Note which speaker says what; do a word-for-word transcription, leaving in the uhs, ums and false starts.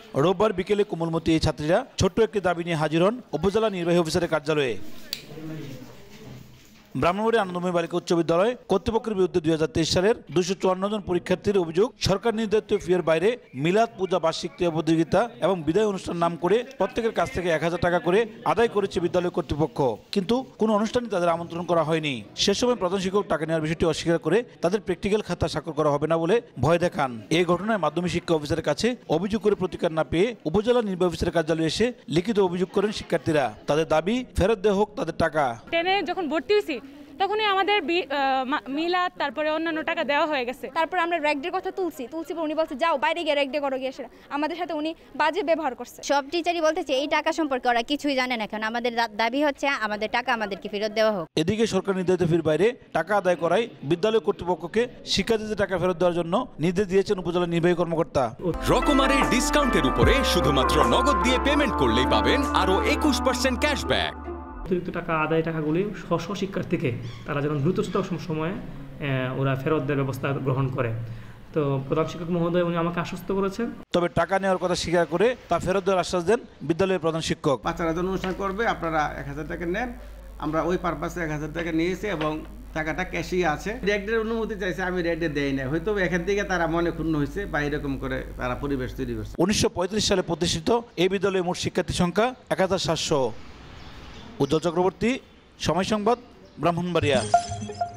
Speaker 1: রোববার বিকেলে কোমলমতি এই ছাত্রীরা ছোট্ট একটি দাবি নিয়ে হাজির হন উপজেলা নির্বাহী অফিসারের কার্যালয়ে। ব্রাহ্মণবাড়িয়া আনন্দময়ী বালিকা উচ্চ বিদ্যালয় কর্তৃপক্ষের বিরুদ্ধে দুই হাজার তেইশ সালের দুশো চুয়ান্ন জন পরীক্ষার্থীর অভিযোগ, সরকার নির্ধারিত ফিয়ের বাইরে মিলাদ পূজা, বার্ষিক ক্রীড়া প্রতিযোগিতা এবং বিদায় অনুষ্ঠান নাম করে প্রত্যেকের কাছ থেকে এক হাজার টাকা করে আদায় করেছে বিদ্যালয় কর্তৃপক্ষ, কিন্তু কোনো অনুষ্ঠানে তাদের আমন্ত্রণ করা হয়নি। সে সময় প্রধান শিক্ষক টাকা নেওয়ার বিষয়টি অস্বীকার করে তাদের প্র্যাকটিক্যাল খাতা স্বাক্ষর করা হবে না বলে ভয় দেখান। এই ঘটনায় মাধ্যমিক শিক্ষা অফিসারের কাছে অভিযোগ করে প্রতিকার না পেয়ে উপজেলা নির্বাহী অফিসারের কার্যালয়ে এসে লিখিত অভিযোগ করেন শিক্ষার্থীরা। তাদের দাবি ফেরত দেওয়া হোক তাদের টাকা।
Speaker 2: টেনে যখন ভর্তি হয়েছি তখনই আমাদের মিলাদ তারপরে অন্যান্য টাকা দেওয়া হয়ে গেছে।
Speaker 3: তারপর আমরা র্যাগডের কথা তুলছি তুলছি উনি বলছে যাও বাইরে গিয়ে র্যাগডে করো গিয়ে, আমাদের সাথে উনি বাজে ব্যবহার করছে।
Speaker 4: সব টিচারই বলতেছে এই টাকা সম্পর্কে ওরা কিছুই জানে না, কারণ আমাদের দাবি হচ্ছে আমাদের টাকা আমাদেরকে ফেরত দেওয়া হোক।
Speaker 1: এদিকে সরকার নির্ধারিত ফির বাইরে টাকা আদায় করায় বিদ্যালয় কর্তৃপক্ষকে শিক্ষার্থীদের টাকা ফেরত দেওয়ার জন্য নির্দেশ দিয়েছেন উপজেলা নির্বাহী কর্মকর্তা।
Speaker 5: রকমারের ডিসকাউন্টের উপরে শুধুমাত্র নগদ দিয়ে পেমেন্ট করলেই পাবেন আরো একুশ পার্সেন্ট ক্যাশব্যাক।
Speaker 6: অতিরিক্ত টাকা আদায় টাকাগুলি স্ব শিক্ষার্থীকে তারা যেন দ্রুততম সময়ে ওরা ফেরত দেওয়ার ব্যবস্থা গ্রহণ করে। তো প্রধান শিক্ষক মহোদয় উনি আমাকে আশ্বস্ত করেছেন।
Speaker 1: তবে টাকা নেওয়ার কথা স্বীকার করে তা ফেরত দেওয়ার আশ্বাস দেন বিদ্যালয়ের প্রধান শিক্ষক।
Speaker 7: বাচ্চারা যখন অনুষ্ঠান করবে আপনারা এক হাজার টাকা নেন, আমরা ওই পারপাসে এক হাজার টাকা নিয়েছি এবং টাকাটা ক্যাশই আছে। রেডের অনুমতি চাইছে, আমি রেডে দেই না, হয়তো এখান থেকে তারা মনে ক্ষুণ্ণ হয়েছে বা এরকম করে তারা পরিবেশ তৈরি করছে।
Speaker 1: উনিশশো পঁয়ত্রিশ সালে প্রতিষ্ঠিত এই বিদ্যালয়ে মোট শিক্ষার্থী সংখ্যা এক হাজার সাতশো। উজ্জ্বল চক্রবর্তী, সময় সংবাদ, ব্রাহ্মণবাড়িয়া।